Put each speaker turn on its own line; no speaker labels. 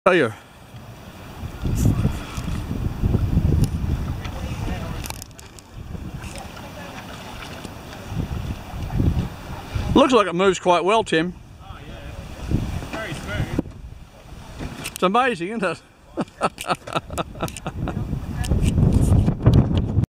Show you. Looks like it moves quite well, Tim.
Oh yeah, very smooth.
It's amazing, isn't it?